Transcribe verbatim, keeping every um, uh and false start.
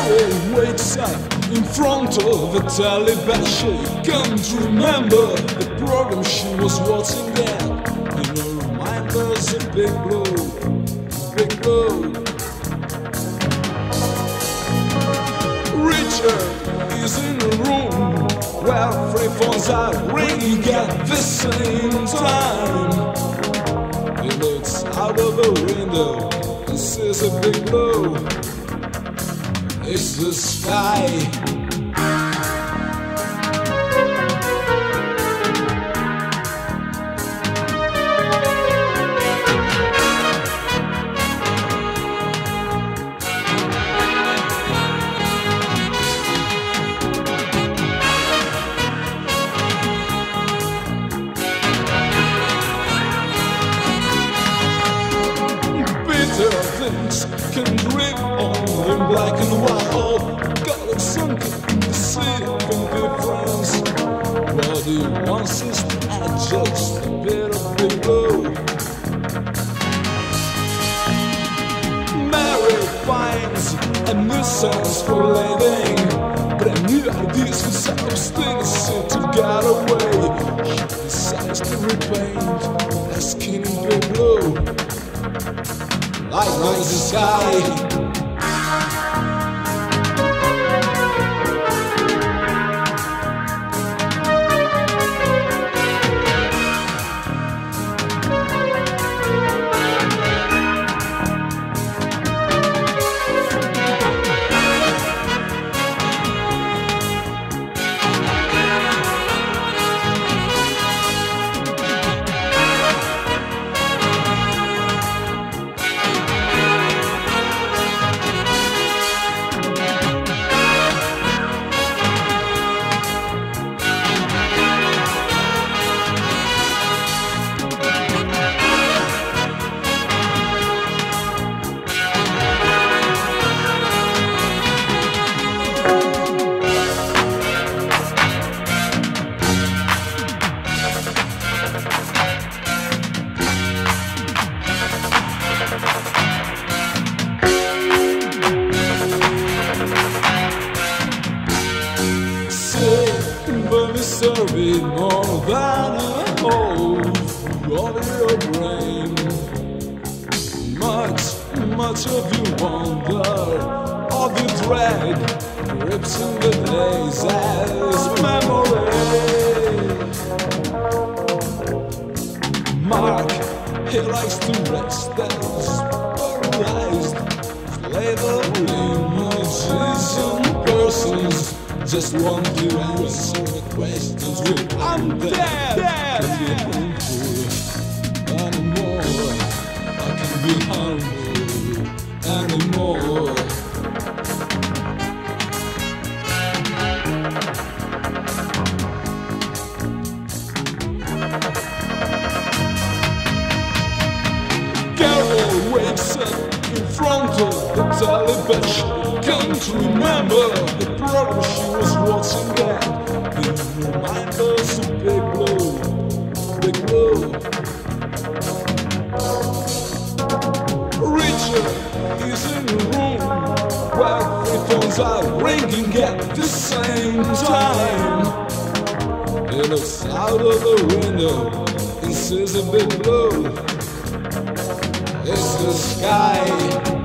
Carol wakes up in front of a television. Can't remember the program she was watching there. In her mind there's a big blow, big blow. Richard is in a room where three phones are ringing at the same time. He looks out of the window and sees a big blow. It's the sky. Things can drip on in black and white. Oh, got it sunken in the sea of indifference. What he wants is to add just a bit of big blow. Mary finds a new sense for living, but new ideas for self-obstinacy to get away. She decides to repaint her skin in big blue. Like the sky. But it's serving more than a hole of your brain. Much, much of your wonder, of your dread, grips in the days as memory. Mark, he likes to rest as paralyzed, flavor images and persons. Just want to answer the questions with I'm dead, dead. Can be harmful anymore. I can be harmful anymore. Carol wakes up in front of the television. Can't remember the program she was watching that. It reminds us of big blow, big blow. Richard is in a room where three phones are ringing at the same time. He looks out of the window and sees a big blow. It's the sky.